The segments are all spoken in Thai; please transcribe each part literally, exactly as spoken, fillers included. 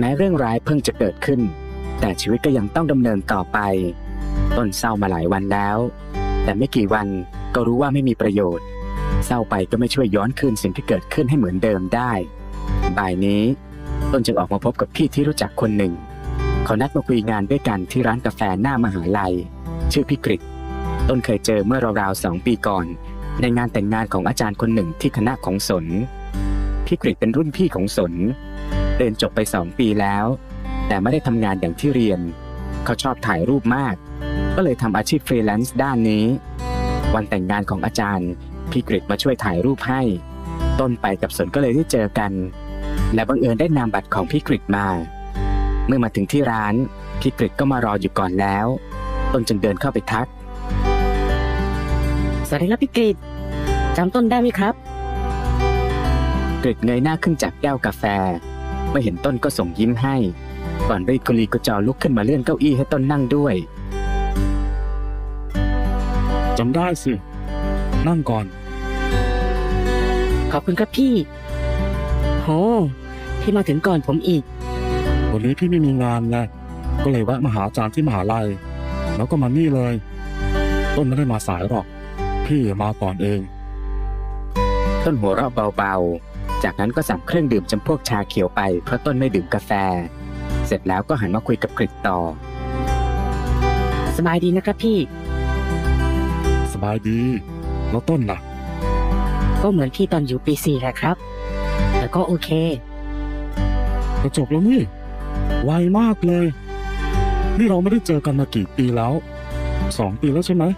ม้เรื่องร้ายเพิ่งจะเกิดขึ้นแต่ชีวิตก็ยังต้องดำเนินต่อไปต้นเศร้ามาหลายวันแล้วแต่ไม่กี่วันก็รู้ว่าไม่มีประโยชน์เศร้าไปก็ไม่ช่วยย้อนคืนสิ่งที่เกิดขึ้นให้เหมือนเดิมได้บ่ายนี้ต้นจึงออกมาพบกับพี่ที่รู้จักคนหนึ่งเขานัดมาคุยงานด้วยกันที่ร้านกาแฟหน้ามหาลัยชื่อพี่กฤษต้นเคยเจอเมื่อราวๆสองปีก่อนในงานแต่งงานของอาจารย์คนหนึ่งที่คณะของสนพี่กฤษเป็นรุ่นพี่ของสนเรียนจบไปสองปีแล้วแต่ไม่ได้ทำงานอย่างที่เรียนเขาชอบถ่ายรูปมากก็เลยทำอาชีพฟรีแลนซ์ด้านนี้วันแต่งงานของอาจารย์พี่กฤษมาช่วยถ่ายรูปให้ต้นไปกับสนก็เลยได้เจอกันและบังเอิญได้นามบัตรของพี่กฤษมาเมื่อมาถึงที่ร้านพี่กฤษก็มารออยู่ก่อนแล้วต้นจึงเดินเข้าไปทักสวัสดีครับพี่กฤษจำต้นได้ไหมครับกฤษเงยหน้าขึ้นจากแก้วกาแฟเมื่อเห็นต้นก็ส่งยิ้มให้ก่อนรีบกุลีกุจอลุกขึ้นมาเลื่อนเก้าอี้ให้ต้นนั่งด้วยจำได้สินั่งก่อนขอบคุณครับพี่โหพี่มาถึงก่อนผมอีกวันนี้พี่ไม่มีงานไงก็เลยแวะมาหาอาจารย์ที่มหาลัยแล้วก็มานี่เลยต้นไม่ได้มาสายหรอกพี่มาก่อนเองต้นหัวเราะเบาๆจากนั้นก็สั่งเครื่องดื่มจำพวกชาเขียวไปเพราะต้นไม่ดื่มกาแฟเสร็จแล้วก็หันมาคุยกับกฤษต่อสบายดีนะครับพี่สบายดีแล้วต้นล่ะก็เหมือนพี่ตอนอยู่ปีสี่แหละครับแต่ก็โอเคก็จบแล้วนี่ไวมากเลยนี่เราไม่ได้เจอกันมากี่ปีแล้วสองปีแล้วใช่ไหม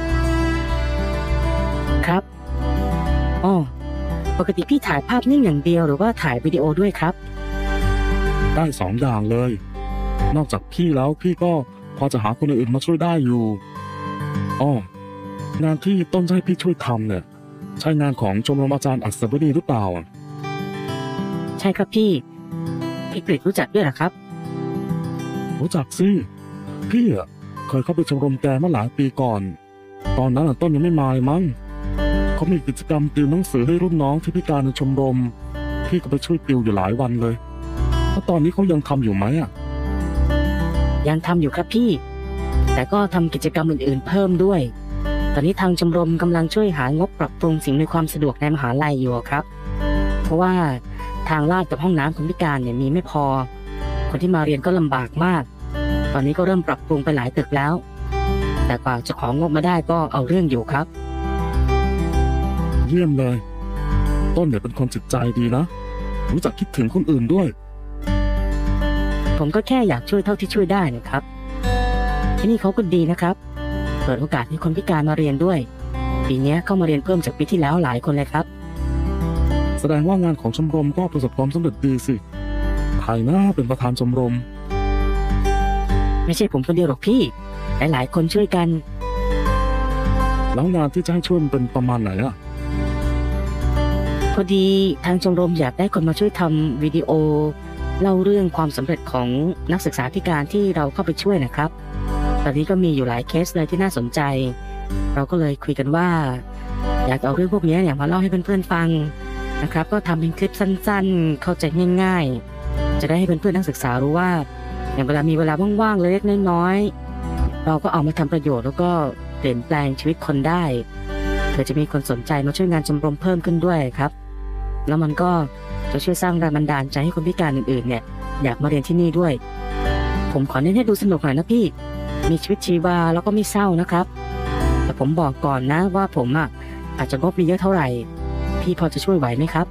ครับอ๋อปกติพี่ถ่ายภาพนิ่งอย่างเดียวหรือว่าถ่ายวิดีโอด้วยครับได้สองอย่างเลยนอกจากพี่แล้วพี่ก็พอจะหาคนอื่นมาช่วยได้อยู่อ๋องานที่ต้นจะให้พี่ช่วยทำเนี่ยใช่งานของชมรมอาจารย์อัศวดีหรือเปล่าใช่ครับพี่พี่กฤษรู้จักด้วยหรอครับรู้จักสิพี่อ่ะเคยเข้าไปชมรมแกเมื่อหลายปีก่อนตอนนั้นต้นยังไม่มาเลยมั้งเขามีกิจกรรมติวหนังสือให้รุ่นน้องที่พิการในชมรมพี่ก็ไปช่วยติวอยู่หลายวันเลยแล้วตอนนี้เขายังทำอยู่ไหมอ่ะยังทำอยู่ครับพี่แต่ก็ทำกิจกรรมอื่นๆเพิ่มด้วยตอนนี้ทางชมรมกำลังช่วยหางบปรับปรุงสิ่งอำนวยความสะดวกในมหาลัยอยู่ครับเพราะว่าทางลาดกับห้องน้ำคนพิการเนี่ยมีไม่พอคนที่มาเรียนก็ลำบากมากตอนนี้ก็เริ่มปรับปรุงไปหลายตึกแล้วแต่กว่าจะของงบมาได้ก็เอาเรื่องอยู่ครับเยี่ยมเลยต้นเนี่ยเป็นคนจิตใจดีนะรู้จักคิดถึงคนอื่นด้วยผมก็แค่อยากช่วยเท่าที่ช่วยได้นะครับที่นี่เขาก็ดีนะครับเปิดโอกาสให้คนพิการมาเรียนด้วยปีนี้เข้ามาเรียนเพิ่มจากปีที่แล้วหลายคนเลยครับแสดงว่างานของชมรมก็ประสบความสำเร็จดีสิใครน่าเป็นประธานชมรมไม่ใช่ผมคนเดียวหรอกพี่หลายๆคนช่วยกันแล้วงานที่จะให้ช่วยเป็นประมาณไหนอ่ะพอดีทางชมรมอยากได้คนมาช่วยทำวิดีโอเล่าเรื่องความสำเร็จของนักศึกษาพิการที่เราเข้าไปช่วยนะครับตอนนี้ก็มีอยู่หลายเคสเลยที่น่าสนใจเราก็เลยคุยกันว่าอยากเอาเรื่องพวกนี้เนี่ยมาเล่าให้เพื่อนๆฟังนะครับก็ทำเป็นคลิปสั้นๆเข้าใจง่ายๆจะได้ให้เพื่อนๆนักศึกษารู้ว่าอย่างเวลามีเวลาว่างๆเล็กๆน้อยๆเราก็เอามาทำประโยชน์แล้วก็เปลี่ยนแปลงชีวิตคนได้เพื่อจะมีคนสนใจมาช่วยงานชมรมเพิ่มขึ้นด้วยครับแล้วมันก็จะช่วยสร้างแรงบันดาลใจให้คนพิการอื่นๆเนี่ยอยากมาเรียนที่นี่ด้วยผมขอเน้นให้ดูสนุกหน่อยนะพี่มีชีวิตชีวาแล้วก็ไม่เศร้านะครับแต่ผมบอกก่อนนะว่าผมอ่ะอาจจะงบไม่เยอะเท่าไหร่พี่พอจะช่วยไหวไหมครับ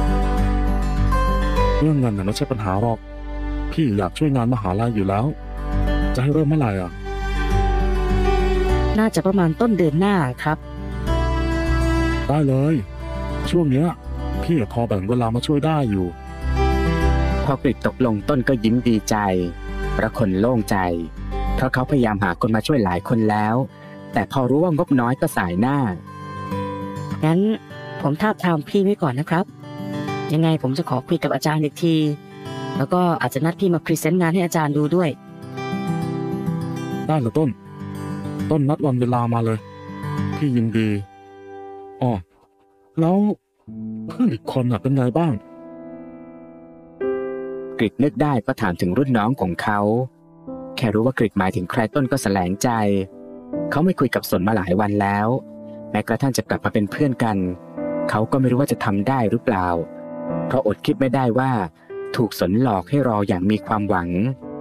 เรื่องเงินน่ะไม่ใช่ปัญหาหรอกพี่อยากช่วยงานมหาลัยอยู่แล้วจะให้เริ่มเมื่อไหร่อ่ะน่าจะประมาณต้นเดือนหน้าครับได้เลยช่วงเนี้ยพี่พอแบ่งเวลามาช่วยได้อยู่พอกฤษตกลงต้นก็ยิ้มดีใจประคนโล่งใจเพราะเขาพยายามหาคนมาช่วยหลายคนแล้วแต่พอรู้ว่างบน้อยก็สายหน้างั้นผมทาบทามพี่ไว้ก่อนนะครับยังไงผมจะขอคุยกับอาจารย์อีกทีแล้วก็อาจจะนัดพี่มาพรีเซนต์งานให้อาจารย์ดูด้วยได้เลยต้นต้นนัดวันเวลามาเลยพี่ยินดีอ๋อแล้วเพื่อนอีกคนน่ะเป็นไงบ้างกฤษนึกได้ก็ถามถึงรุ่นน้องของเขาแค่รู้ว่ากฤษหมายถึงใครต้นก็แสลงใจเขาไม่คุยกับสนมาหลายวันแล้วแม้กระทั่งจะกลับมาเป็นเพื่อนกันเขาก็ไม่รู้ว่าจะทำได้หรือเปล่าเพราะอดคิดไม่ได้ว่าถูกสนหลอกให้รออย่างมีความหวัง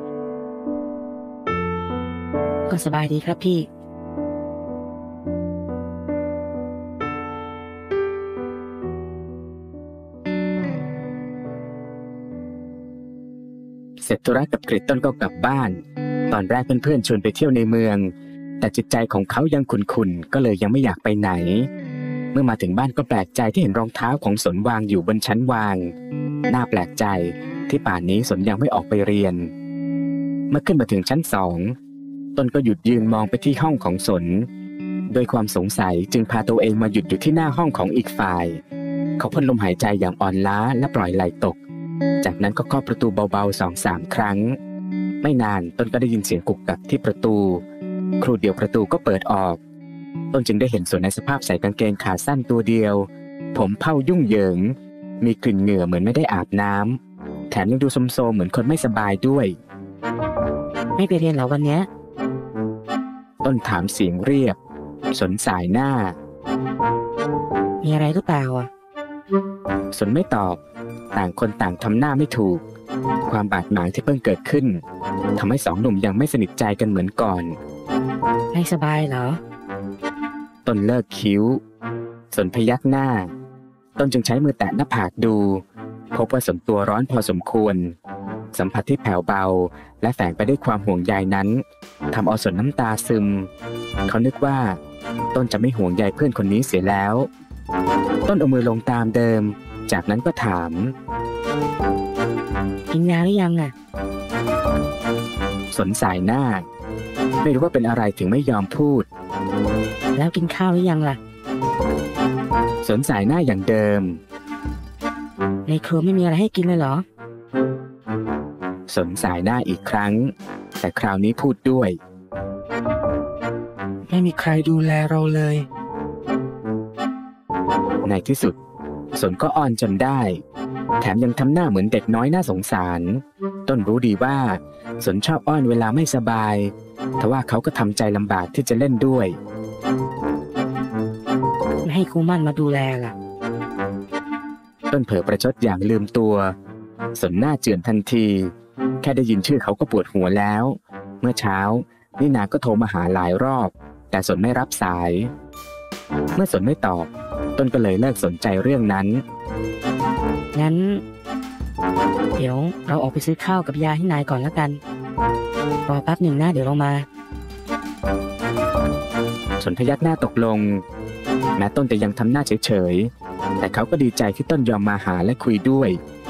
ก็สบายดีครับพี่เสร็จธุระกับกฤษต้นก็กลับบ้านตอนแรกเพื่อนๆชวนไปเที่ยวในเมืองแต่จิตใจของเขายังขุ่นๆก็เลยยังไม่อยากไปไหนเมื่อมาถึงบ้านก็แปลกใจที่เห็นรองเท้าของสนวางอยู่บนชั้นวางน่าแปลกใจที่ป่านนี้สนยังไม่ออกไปเรียนเมื่อขึ้นมาถึงชั้นสองต้นก็หยุดยืนมองไปที่ห้องของสนโดยความสงสัยจึงพาตัวเองมาหยุดอยู่ที่หน้าห้องของอีกฝ่ายเขาพ่นลมหายใจอย่างอ่อนล้าและปล่อยไหลตกจากนั้นก็เคาะประตูเบาๆสองสามครั้งไม่นานต้นก็ได้ยินเสียงกุกกักที่ประตูครู่เดียวประตูก็เปิดออกต้นจึงได้เห็นสนในสภาพใส่กางเกงขาสั้นตัวเดียวผมเผ้ายุ่งเหยิงมีกลิ่นเหงื่อเหมือนไม่ได้อาบน้ำแถมยังดูโทรมๆเหมือนคนไม่สบายด้วยไม่ไปเรียนเหรอวันนี้ต้นถามเสียงเรียบสนสายหน้ามีอะไรหรือเปล่าอ่ะสนไม่ตอบต่างคนต่างทำหน้าไม่ถูกความบาดหมางที่เพิ่งเกิดขึ้นทำให้สองหนุ่มยังไม่สนิทใจกันเหมือนก่อนไม่สบายเหรอต้นเลิกคิ้วสนพยักหน้าต้นจึงใช้มือแตะหน้าผากดูพบว่าสนตัวร้อนพอสมควรสัมผัสที่แผ่วเบาและแฝงไปด้วยความห่วงใยนั้นทำเอาสนน้ำตาซึมเขานึกว่าต้นจะไม่ห่วงใยเพื่อนคนนี้เสียแล้วต้นเอามือลงตามเดิมจากนั้นก็ถามกินยาหรือยังอ่ะสนสายหน้าไม่รู้ว่าเป็นอะไรถึงไม่ยอมพูดแล้วกินข้าวหรือยังล่ะสนสายหน้าอย่างเดิมในครัวไม่มีอะไรให้กินเลยเหรอสนสายหน้าอีกครั้งแต่คราวนี้พูดด้วยไม่มีใครดูแลเราเลยในที่สุดสนก็อ้อนจนได้แถมยังทำหน้าเหมือนเด็กน้อยน่าสงสารต้นรู้ดีว่าสนชอบอ้อนเวลาไม่สบายทว่าเขาก็ทำใจลำบากที่จะเล่นด้วยไม่ให้ครูมั่นมาดูแลล่ะต้นเผลอประชดอย่างลืมตัวสนหน้าเจือนทันทีแค่ได้ยินชื่อเขาก็ปวดหัวแล้วเมื่อเช้านินาก็โทรมาหาหลายรอบแต่สนไม่รับสายเมื่อสนไม่ตอบต้นก็เลยเลิกสนใจเรื่องนั้นงั้นเดี๋ยวเราออกไปซื้อข้าวกับยาให้นายก่อนแล้วกันรอแป๊บหนึ่งนะเดี๋ยวเรามาสนพยักหน้าตกลงแม้ต้นจะยังทำหน้าเฉยๆแต่เขาก็ดีใจที่ต้นยอมมาหาและคุยด้วย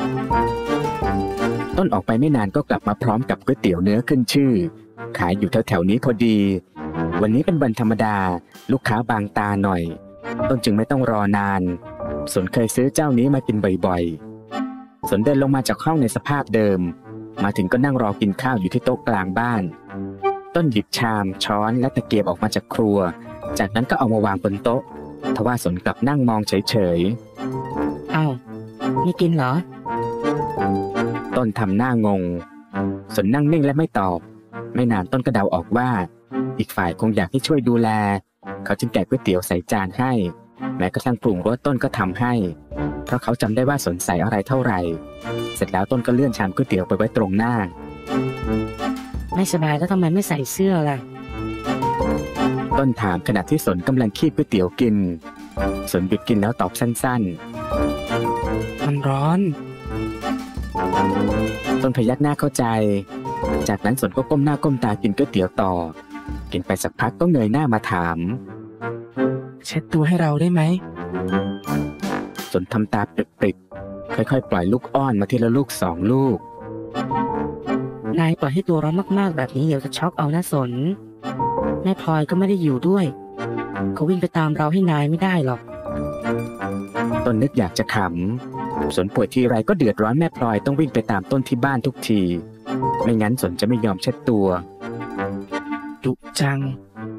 ต้นออกไปไม่นานก็กลับมาพร้อมกับก๋วยเตี๋ยวเนื้อขึ้นชื่อขายอยู่แถวๆนี้พอดีวันนี้เป็นวันธรรมดาลูกค้าบางตาหน่อยต้นจึงไม่ต้องรอนานสนเคยซื้อเจ้านี้มากินบ่อยๆสนเดินลงมาจากห้องในสภาพเดิมมาถึงก็นั่งรอกินข้าวอยู่ที่โต๊ะกลางบ้านต้นหยิบชามช้อนและตะเกียบออกมาจากครัวจากนั้นก็เอามาวางบนโต๊ะทว่าสนกลับนั่งมองเฉยๆอ้าวไม่กินเหรอต้นทำหน้างงสนนั่งนิ่งและไม่ตอบไม่นานต้นก็เดาออกว่าอีกฝ่ายคงอยากให้ช่วยดูแลเขาจึงแกะก๋วยเตี๋ยวใส่จานให้แม้กระทั่งปรุงรสต้นก็ทำให้เพราะเขาจำได้ว่าสนใส่อะไรเท่าไหร่เสร็จแล้วต้นก็เลื่อนชามก๋วยเตี๋ยวไปไว้ตรงหน้าไม่สบายแล้วทำไมไม่ใส่เสื้อล่ะต้นถามขณะที่สนกำลังคีบก๋วยเตี๋ยวกินสนหยุดกินแล้วตอบสั้นๆมันร้อนต้นพยักหน้าเข้าใจจากนั้นสนก็ก้มหน้าก้มตากินก๋วยเตี๋ยวต่อกินไปสักพักก็เงยหน้ามาถามเช็ดตัวให้เราได้ไหมสนทำตาปริบๆค่อยๆปล่อยลูกอ้อนมาทีละลูกสองลูกนายปล่อยให้ตัวร้อนมากๆแบบนี้เดี๋ยวจะช็อกเอานะสนแม่พลอยก็ไม่ได้อยู่ด้วยเขาวิ่งไปตามเราให้นายไม่ได้หรอกต้นนึกอยากจะขำสนป่วยทีไรก็เดือดร้อนแม่พลอยต้องวิ่งไปตามต้นที่บ้านทุกทีไม่งั้นสนจะไม่ยอมเช็ดตัวดุจัง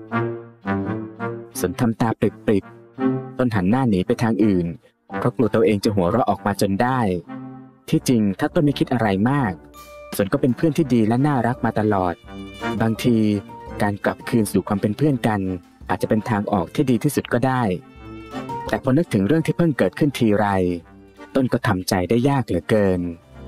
สนทำตาปริบๆต้นหันหน้าหนีไปทางอื่นเพราะกลัวตัวเองจะหัวเราะออกมาจนได้ที่จริงถ้าต้นไม่คิดอะไรมากสนก็เป็นเพื่อนที่ดีและน่ารักมาตลอดบางทีการกลับคืนสู่ความเป็นเพื่อนกันอาจจะเป็นทางออกที่ดีที่สุดก็ได้แต่พอนึกถึงเรื่องที่เพิ่งเกิดขึ้นทีไรต้นก็ทำใจได้ยากเหลือเกิน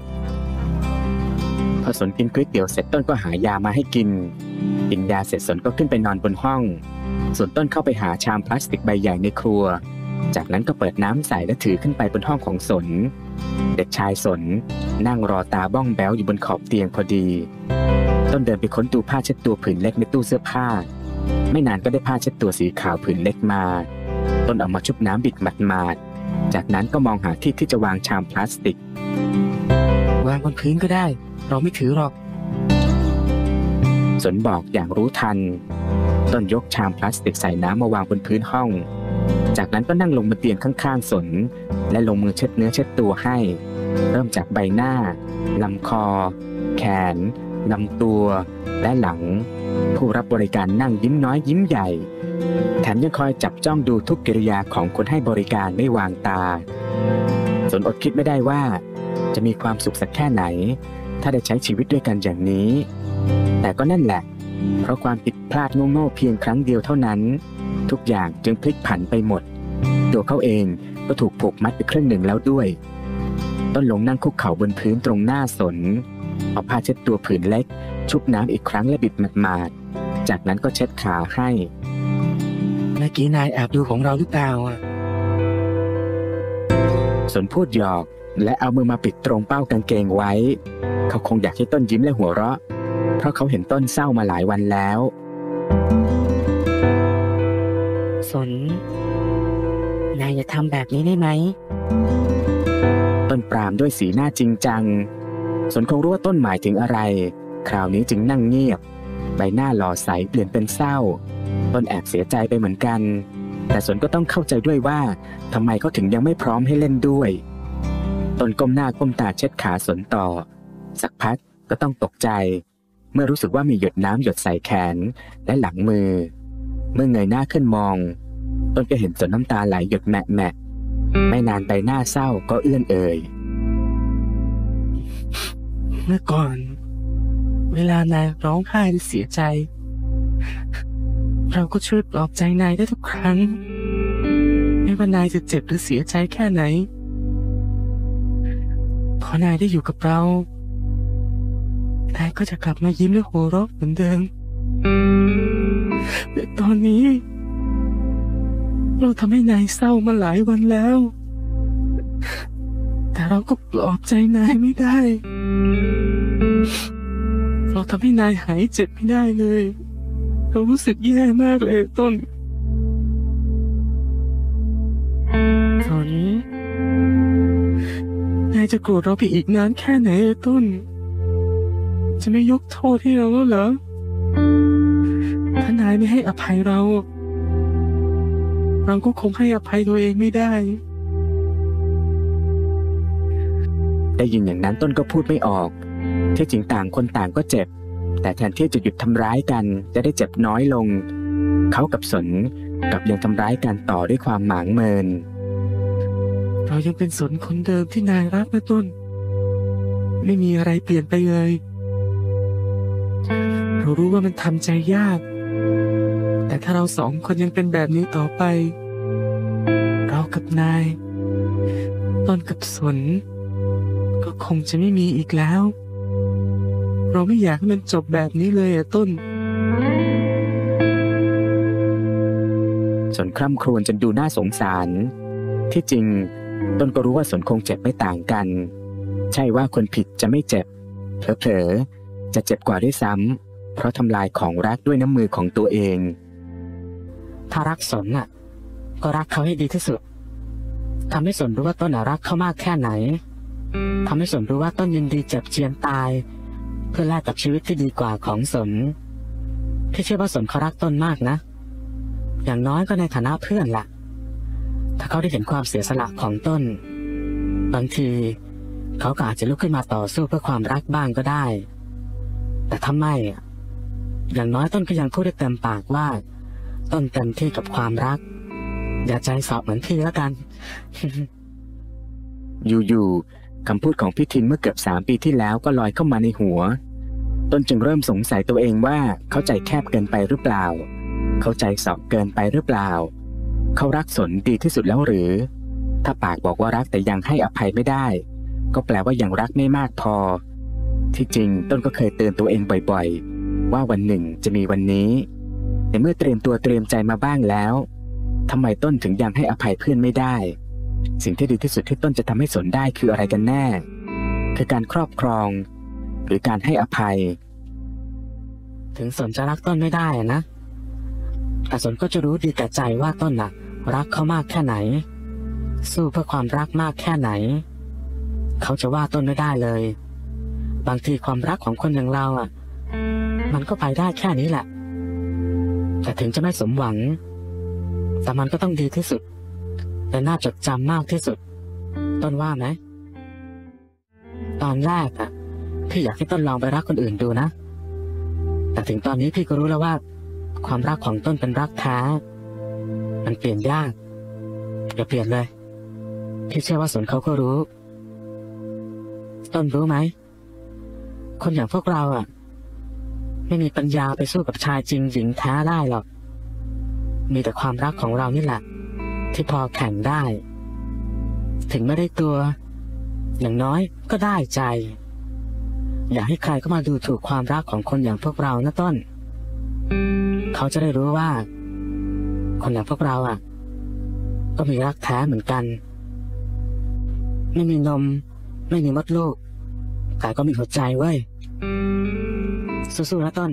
พอสนกินก๋วยเตี๋ยวเสร็จต้นก็หายามาให้กินกินยาเสร็จสนก็ขึ้นไปนอนบนห้องส่วนต้นเข้าไปหาชามพลาสติกใบใหญ่ในครัวจากนั้นก็เปิดน้ำใส่และถือขึ้นไปบนห้องของสนเด็กชายสนนั่งรอตาบ้องแบ้วอยู่บนขอบเตียงพอดีต้นเดินไปค้นตู้ผ้าเช็ดตัวผืนเล็กในตู้เสื้อผ้าไม่นานก็ได้ผ้าเช็ดตัวสีขาวผืนเล็กมาต้นเอามาชุบน้ำบิดหมาดๆจากนั้นก็มองหาที่ที่จะวางชามพลาสติกวางบนพื้นก็ได้เราไม่ถือหรอกสนบอกอย่างรู้ทันต้นยกชามพลาสติกใส่น้ำมาวางบนพื้นห้องจากนั้นก็นั่งลงบนเตียงข้างๆสนและลงมือเช็ดเนื้อเช็ดตัวให้เริ่มจากใบหน้าลำคอแขนลำตัวและหลังผู้รับบริการนั่งยิ้มน้อยยิ้มใหญ่แถมยังคอยจับจ้องดูทุกกิริยาของคนให้บริการไม่วางตาสนอดคิดไม่ได้ว่าจะมีความสุขสักแค่ไหนถ้าได้ใช้ชีวิตด้วยกันอย่างนี้แต่ก็นั่นแหละเพราะความผิดพลาดโง่ๆเพียงครั้งเดียวเท่านั้นทุกอย่างจึงพลิกผันไปหมดตัวเขาเองก็ถูกผูกมัดไปครึ่งหนึ่งแล้วด้วยต้นลงนั่งคุกเข่าบนพื้นตรงหน้าสนเอาผ้าเช็ดตัวผืนเล็กชุบน้ำอีกครั้งและบิดหมาดๆจากนั้นก็เช็ดขาให้เมื่อกี้นายแอบดูของเราหรือเปล่าอ่ะสนพูดหยอกและเอามือมาปิดตรงเป้ากางเกงไว้เขาคงอยากให้ต้นยิ้มและหัวเราะเพราะเขาเห็นต้นเศร้ามาหลายวันแล้วสนนายอย่าทำแบบนี้ได้ไหมต้นปรามด้วยสีหน้าจริงจังสนคงรู้ว่าต้นหมายถึงอะไรคราวนี้จึงนั่งเงียบใบหน้าหล่อใสเปลี่ยนเป็นเศร้าต้นแอบเสียใจไปเหมือนกันแต่สนก็ต้องเข้าใจด้วยว่าทำไมเขาถึงยังไม่พร้อมให้เล่นด้วยต้นก้มหน้าก้มตาเช็ดขาสนต่อสักพักก็ต้องตกใจเมื่อรู้สึกว่ามีหยดน้ำหยดใส่แขนและหลังมือเมื่อเงยหน้าขึ้นมองต้นก็เห็นสนน้ำตาไหลหยดแมะแมะไม่นานใบหน้าเศร้าก็เอื้อนเอ่ยเมื่อก่อนเวลานายร้องไห้หรือเสียใจเราก็ช่วยปลอบใจนายได้ทุกครั้งไม่ว่านายจะเจ็บหรือเสียใจแค่ไหนพอนายได้อยู่กับเรานายก็จะกลับมายิ้มและหัวเราะเหมือนเดิมแต่ตอนนี้เราทำให้นายเศร้ามาหลายวันแล้วแต่เราก็ปลอบใจนายไม่ได้เราทำให้นายหายเจ็บไม่ได้เลยเรารู้สึกแย่มากเลยต้นสนนายจะโกรธเราไปอีกนานแค่ไหนต้นจะไม่ยกโทษให้เราแล้วเหรอถ้านายไม่ให้อภัยเราเราก็คงให้อภัยตัวเองไม่ได้ได้ยินอย่างนั้นต้นก็พูดไม่ออกที่จริงต่างคนต่างก็เจ็บแต่แทนที่จะหยุดทำร้ายกันจะได้เจ็บน้อยลงเขากับสนกลับยังทำร้ายกันต่อด้วยความหมางเมินเรายังเป็นสนคนเดิมที่นายรักนะต้นไม่มีอะไรเปลี่ยนไปเลยเรารู้ว่ามันทำใจยากแต่ถ้าเราสองคนยังเป็นแบบนี้ต่อไปเรากับนายต้นกับสนก็คงจะไม่มีอีกแล้วเราไม่อยากให้มันจบแบบนี้เลยอะต้นสนคร่ำครวญจนดูน่าสงสารที่จริงต้นก็รู้ว่าสนคงเจ็บไม่ต่างกันใช่ว่าคนผิดจะไม่เจ็บเผลอๆจะเจ็บกว่าด้วยซ้ำเพราะทำลายของรักด้วยน้ำมือของตัวเองถ้ารักสนน่ะก็รักเขาให้ดีที่สุดทำให้สนรู้ว่าต้นรักเขามากแค่ไหนทำให้สนรู้ว่าต้นยินดีเจ็บเจียนตายเพื่อแลกกับชีวิตที่ดีกว่าของสนที่เชื่อว่าสนเขารักต้นมากนะอย่างน้อยก็ในฐานะเพื่อนล่ะถ้าเขาได้เห็นความเสียสละของต้นบางทีเขาก็อาจจะลุกขึ้นมาต่อสู้เพื่อความรักบ้างก็ได้แต่ถ้าไม่อย่างน้อยต้นก็ยังพูดได้เต็มปากว่าต้นเต็มที่กับความรักอย่าใจสอบเหมือนพี่แล้วกันอยู่คำพูดของพี่ทินเมื่อเกือบสามปีที่แล้วก็ลอยเข้ามาในหัวต้นจึงเริ่มสงสัยตัวเองว่าเขาใจแคบเกินไปหรือเปล่าเขาใจสอบเกินไปหรือเปล่าเขารักสนดีที่สุดแล้วหรือถ้าปากบอกว่ารักแต่ยังให้อภัยไม่ได้ก็แปลว่ายังรักไม่มากพอที่จริงต้นก็เคยเตือนตัวเองบ่อยๆว่าวันหนึ่งจะมีวันนี้แต่เมื่อเตรียมตัวเตรียมใจมาบ้างแล้วทำไมต้นถึงยังให้อภัยเพื่อนไม่ได้สิ่งที่ดีที่สุดที่ต้นจะทำให้สนได้คืออะไรกันแน่คือการครอบครองหรือการให้อภัยถึงสนจะรักต้นไม่ได้นะแต่สนก็จะรู้ดีแต่ใจว่าต้นน่ะรักเขามากแค่ไหนสู้เพื่อความรักมากแค่ไหนเขาจะว่าต้นไม่ได้เลยบางทีความรักของคนอย่างเราอ่ะมันก็ไปได้แค่นี้แหละแต่ถึงจะไม่สมหวังแต่มันก็ต้องดีที่สุดและน่าจดจำมากที่สุดต้นว่าไหมตอนแรกอ่ะพี่อยากให้ต้นลองไปรักคนอื่นดูนะแต่ถึงตอนนี้พี่ก็รู้แล้วว่าความรักของต้นเป็นรักแท้มันเปลี่ยนยากอย่าเปลี่ยนเลยพี่เชื่อว่าสนเขาก็รู้ต้นรู้ไหมคนอย่างพวกเราอ่ะไม่มีปัญญาไปสู้กับชายจริงหญิงแท้ได้หรอกมีแต่ความรักของเรานี่แหละที่พอแข่งได้ถึงไม่ได้ตัวอย่างน้อยก็ได้ใจอย่าให้ใครเข้ามาดูถูกความรักของคนอย่างพวกเรานะต้นเขาจะได้รู้ว่าคนอย่างพวกเราอ่ะก็มีรักแท้เหมือนกันไม่มีนมไม่มีมดลูกแต่ก็มีหัวใจเว้ยสู้ๆนะต้น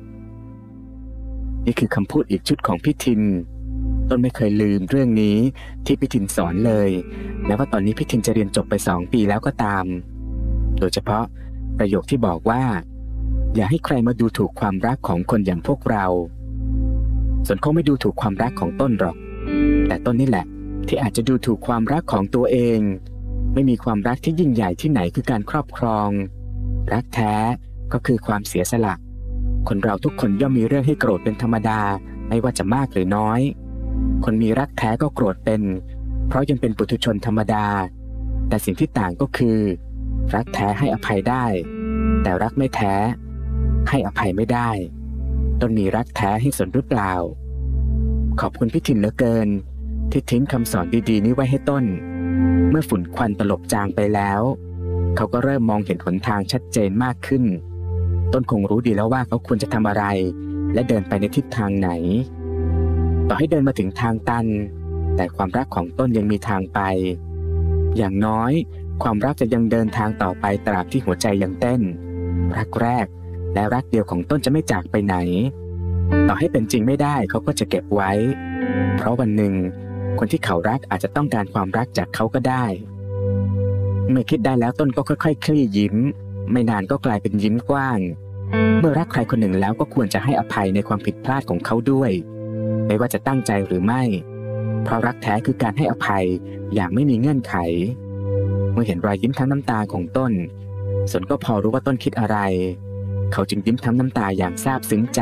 นี่คือคำพูดอีกชุดของพี่ทินต้นไม่เคยลืมเรื่องนี้ที่พี่ทินสอนเลยแม้ว่าตอนนี้พี่ทินจะเรียนจบไปสองปีแล้วก็ตามโดยเฉพาะประโยคที่บอกว่าอย่าให้ใครมาดูถูกความรักของคนอย่างพวกเราส่วนเขาไม่ดูถูกความรักของต้นหรอกแต่ต้นนี่แหละที่อาจจะดูถูกความรักของตัวเองไม่มีความรักที่ยิ่งใหญ่ที่ไหนคือการครอบครองรักแท้ก็คือความเสียสละคนเราทุกคนย่อมมีเรื่องให้โกรธเป็นธรรมดาไม่ว่าจะมากหรือน้อยคนมีรักแท้ก็โกรธเป็นเพราะยังเป็นปุถุชนธรรมดาแต่สิ่งที่ต่างก็คือรักแท้ให้อภัยได้แต่รักไม่แท้ให้อภัยไม่ได้ต้นมีรักแท้ให้สนหรือเปล่าขอบคุณพี่ทินเหลือเกินที่ทิ้งคำสอนดีๆนี้ไว้ให้ต้นเมื่อฝุ่นควันตลบจางไปแล้วเขาก็เริ่มมองเห็นหนทางชัดเจนมากขึ้นต้นคงรู้ดีแล้วว่าเขาควรจะทำอะไรและเดินไปในทิศทางไหนต่อให้เดินมาถึงทางตันแต่ความรักของต้นยังมีทางไปอย่างน้อยความรักจะยังเดินทางต่อไปตราบที่หัวใจยังเต้นรักแรกและรักเดียวของต้นจะไม่จากไปไหนต่อให้เป็นจริงไม่ได้เขาก็จะเก็บไว้เพราะวันหนึ่งคนที่เขารักอาจจะต้องการความรักจากเขาก็ได้เมื่อคิดได้แล้วต้นก็ค่อยๆคลี่ยิ้มไม่นานก็กลายเป็นยิ้มกว้างเมื่อรักใครคนหนึ่งแล้วก็ควรจะให้อภัยในความผิดพลาดของเขาด้วยไม่ว่าจะตั้งใจหรือไม่เพราะรักแท้คือการให้อภัยอย่างไม่มีเงื่อนไขเมื่อเห็นรอยยิ้มทั้งน้ำตาของต้นสนก็พอรู้ว่าต้นคิดอะไรเขาจึงยิ้มทั้งน้ำตาอย่างซาบซึ้งใจ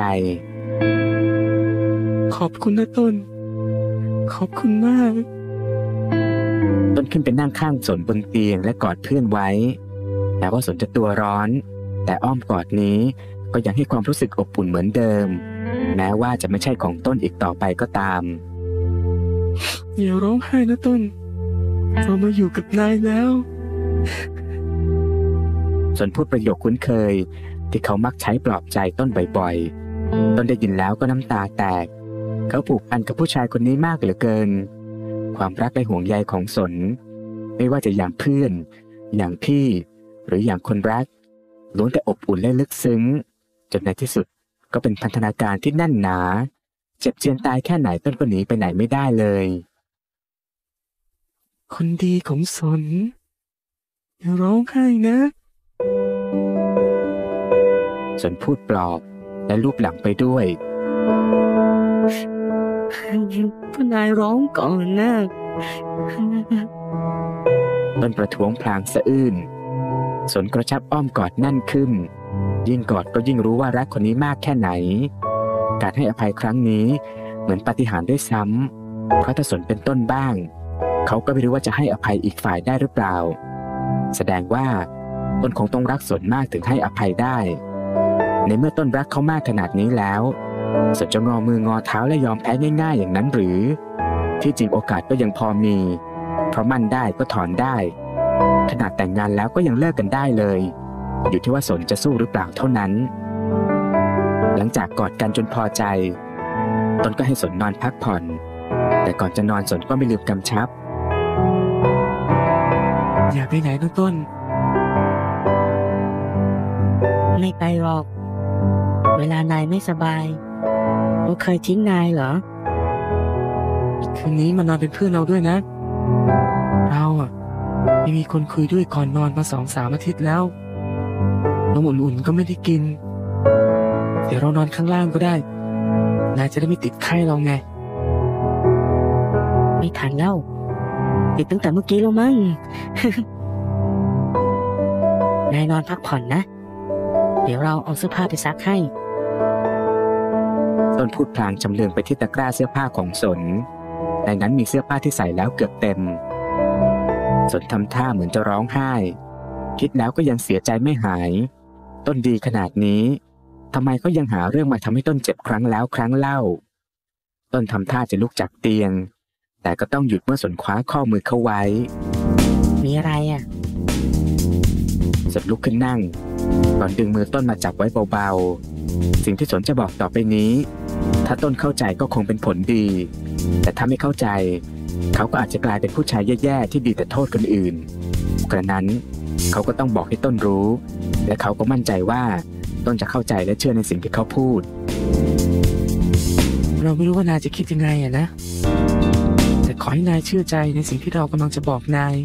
ขอบคุณนะต้นขอบคุณมากต้นขึ้นไปนั่งข้างสนบนเตียงและกอดเพื่อนไว้แม้ว่าสนจะตัวร้อนแต่อ้อมกอดนี้ก็ยังให้ความรู้สึกอบอุ่นเหมือนเดิมแม้ว่าจะไม่ใช่ของต้นอีกต่อไปก็ตามอย่าร้องไห้นะต้นเรามาอยู่กับนายแล้วสนพูดประโยคคุ้นเคยที่เขามักใช้ปลอบใจต้นบ่อยๆต้นได้ยินแล้วก็น้ำตาแตกเขาผูกพันกับผู้ชายคนนี้มากเหลือเกินความรักและห่วงใยของสนไม่ว่าจะอย่างเพื่อนอย่างพี่หรืออย่างคนรักล้วนแต่อบอุ่นและลึกซึ้งจนในที่สุดก็เป็นพันธนาการที่แน่นหนาเจ็บเจียนตายแค่ไหนต้นก็หนีไปไหนไม่ได้เลยคนดีของสนอย่าร้องไห้นะสนพูดปลอบและลูบหลังไปด้วยพ่อนายร้องก่อนนะต้นประท้วงพลางสะอื้นสนกระชับอ้อมกอดแน่นขึ้นยิ่งกอดก็ยิ่งรู้ว่ารักคนนี้มากแค่ไหนการให้อภัยครั้งนี้เหมือนปาฏิหาริย์ด้วยซ้ำเพราะถ้าสนเป็นต้นบ้างเขาก็ไม่รู้ว่าจะให้อภัยอีกฝ่ายได้หรือเปล่าแสดงว่าต้นคงต้องรักสนมากถึงให้อภัยได้ในเมื่อต้นรักเขามากขนาดนี้แล้วสนจะงอมืองอเท้าและยอมแพ้ง่ายๆอย่างนั้นหรือที่จริงโอกาสก็ยังพอมีเพราะมั่นได้ก็ถอนได้ขนาดแต่งงานแล้วก็ยังเลิกกันได้เลยอยู่ที่ว่าสนจะสู้หรือเปล่าเท่านั้นหลังจากกอดกันจนพอใจต้นก็ให้สนนอนพักผ่อนแต่ก่อนจะนอนสนก็ไม่ลืมกำชับอย่าไปไหนนะต้นไม่ไปหรอกเวลานายไม่สบายเราเคยทิ้งนายเหรอคืนนี้มานอนเป็นเพื่อนเราด้วยนะเราอ่ะไม่มีคนคุยด้วยก่อนนอนมาสองสามอาทิตย์แล้วนมอุ่นๆก็ไม่ได้กินเดี๋ยวเรานอนข้างล่างก็ได้นายจะได้ไม่ติดไข้เราไงไม่ทันแล้วติดตั้งแต่เมื่อกี้แล้วมั้ง นายนอนพักผ่อนนะเดี๋ยวเราเอาเสื้อผ้าไปซักให้ต้นพูดพลางจำเลืองไปที่ตะกร้าเสื้อผ้าของสนในนั้นมีเสื้อผ้าที่ใส่แล้วเกือบเต็มสนทำท่าเหมือนจะร้องไห้คิดแล้วก็ยังเสียใจไม่หายต้นดีขนาดนี้ทำไมก็ยังหาเรื่องมาทำให้ต้นเจ็บครั้งแล้วครั้งเล่าต้นทำท่าจะลุกจากเตียงแต่ก็ต้องหยุดเมื่อสนคว้าข้อมือเขาไว้มีอะไรอ่ะสนลุกขึ้นนั่งก่อนดึงมือต้นมาจับไว้เบาๆสิ่งที่สนจะบอกต่อไปนี้ถ้าต้นเข้าใจก็คงเป็นผลดีแต่ถ้าไม่เข้าใจเขาก็อาจจะกลายเป็นผู้ชายแย่ๆที่ดีแต่โทษคนอื่นกระนั้นเขาก็ต้องบอกให้ต้นรู้และเขาก็มั่นใจว่าต้นจะเข้าใจและเชื่อในสิ่งที่เขาพูดเราไม่รู้ว่านายจะคิดยังไงอะนะแต่ขอให้นายเชื่อใจในสิ่งที่เรากำลังจะบอกนาย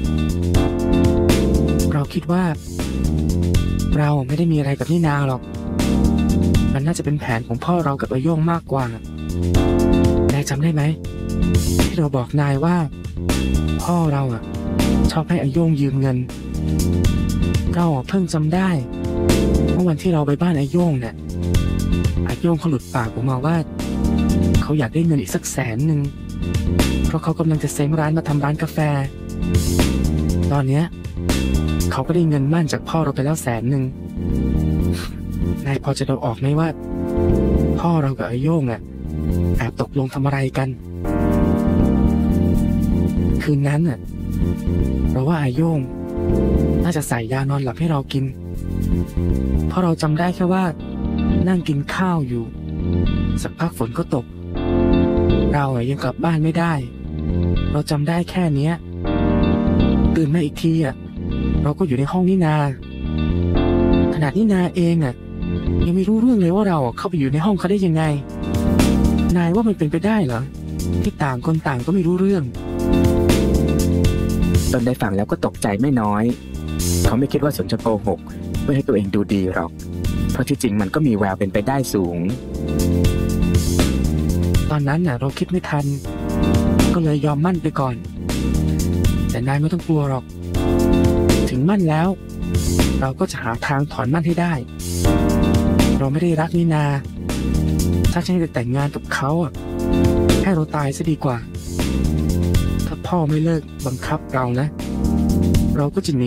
เราคิดว่าเราไม่ได้มีอะไรกับนี่นาหรอกมันน่าจะเป็นแผนของพ่อเรากับอาโย่งมากกว่านายจำได้ไหมที่เราบอกนายว่าพ่อเราอ่ะชอบให้อาโย่งยืมเงินเราเพิ่งจำได้เมื่อวันที่เราไปบ้านอาโย่งเนี่ยอาโย่งเขาหลุดปากออกมาว่าเขาอยากได้เงินอีกสักแสนหนึ่งเพราะเขากำลังจะเซ้งร้านมาทำร้านกาแฟตอนเนี้ยเขาก็ได้เงินมั่นจากพ่อเราไปแล้วแสนหนึ่งนายพอจะเดาออกไหมว่าพ่อเรากับอาโย่งอ่ะแอบตกลงทำอะไรกันคืนนั้นน่ะเราว่าอาโย่งน่าจะใส่ยานอนหลับให้เรากินเพราะเราจำได้แค่ว่านั่งกินข้าวอยู่สักพักฝนก็ตกเราอ่ะยังกลับบ้านไม่ได้เราจำได้แค่เนี้ยตื่นมาอีกทีอ่ะเราก็อยู่ในห้องนี่นาขนาดนี่นาเองอ่ะยังไม่รู้เรื่องเลยว่าเราเข้าไปอยู่ในห้องเขาได้ยังไงนายว่ามันเป็นไปได้เหรอที่ต่างคนต่างก็ไม่รู้เรื่องตอนได้ฟังแล้วก็ตกใจไม่น้อยเขาไม่คิดว่าสนจะโกหกเพื่อให้ตัวเองดูดีหรอกเพราะที่จริงมันก็มีแววเป็นไปได้สูงตอนนั้นน่ะเราคิดไม่ทันก็เลยยอมมั่นไปก่อนแต่นายไม่ต้องกลัวหรอกถึงมั่นแล้วเราก็จะหาทางถอนมั่นให้ได้เราไม่ได้รักนี่นาถ้าฉันจะแต่งงานกับเขาอ่ะให้เราตายซะดีกว่าถ้าพ่อไม่เลิกบังคับเรานะเราก็จะหนี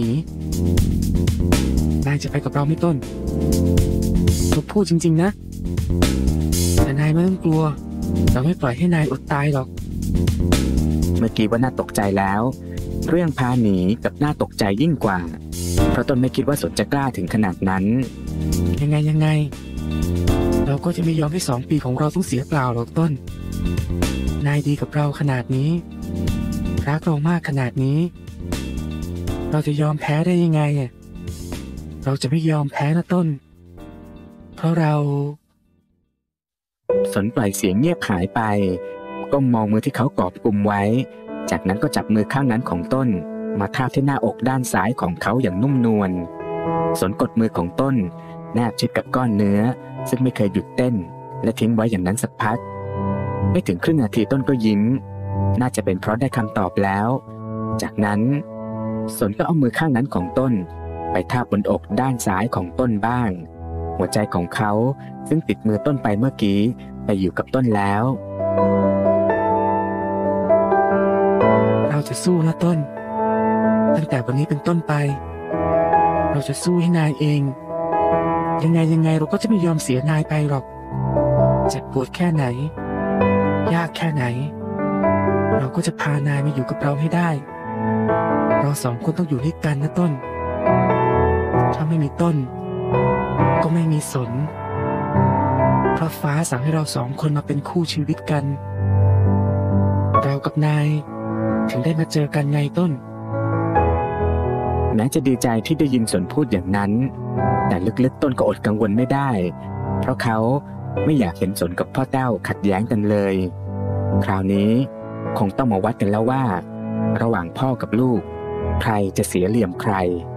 นายจะไปกับเราไม่ต้นเราพูดจริงๆนะแต่นายไม่ต้องกลัวเราไม่ปล่อยให้นายอดตายหรอกเมื่อกี้ว่าน่าตกใจแล้วเรื่องพาหนีกับน่าตกใจยิ่งกว่าเพราะต้นไม่คิดว่าสนจะกล้าถึงขนาดนั้นยังไงยังไงเราก็จะไม่ยอมให้สองปีของเราต้องเสียเปล่าหรอกต้นนายดีกับเราขนาดนี้รักเรามากขนาดนี้เราจะยอมแพ้ได้ยังไงเราจะไม่ยอมแพ้นะต้นเพราะเราสนปล่อยเสียงเงียบหายไปก้มมองมือที่เขากอบกุมไว้จากนั้นก็จับมือข้างนั้นของต้นมาทาบที่หน้าอกด้านซ้ายของเขาอย่างนุ่มนวลสนกดมือของต้นแนบชิดกับก้อนเนื้อซึ่งไม่เคยหยุดเต้นและทิ้งไว้อย่างนั้นสักพักไม่ถึงครึ่งนาทีต้นก็ยิ้มน่าจะเป็นเพราะได้คำตอบแล้วจากนั้นสนก็เอามือข้างนั้นของต้นไปทาบบนอกด้านซ้ายของต้นบ้างหัวใจของเขาซึ่งติดมือต้นไปเมื่อกี้ไปอยู่กับต้นแล้วเราจะสู้นะต้นตั้งแต่วันนี้เป็นต้นไป เราจะสู้ให้นายเอง ยังไงยังไงเราก็จะไม่ยอมเสียนายไปหรอกเจ็บปวดแค่ไหน ยากแค่ไหน เราก็จะพานายมาอยู่กับเราให้ได้ เราสองคนต้องอยู่ด้วยกันนะต้น ถ้าไม่มีต้น ก็ไม่มีสนเพราะฟ้าสั่งให้เราสองคนมาเป็นคู่ชีวิตกัน เรากับนายถึงได้มาเจอกันไงต้นแม้จะดีใจที่ได้ยินสนพูดอย่างนั้น แต่ลึกๆต้นก็อดกังวลไม่ได้ เพราะเขาไม่อยากเห็นสนกับพ่อแต้วขัดแย้งกันเลย คราวนี้คงต้องมาวัดกันแล้วว่า ระหว่างพ่อกับลูก ใครจะเสียเหลี่ยมใคร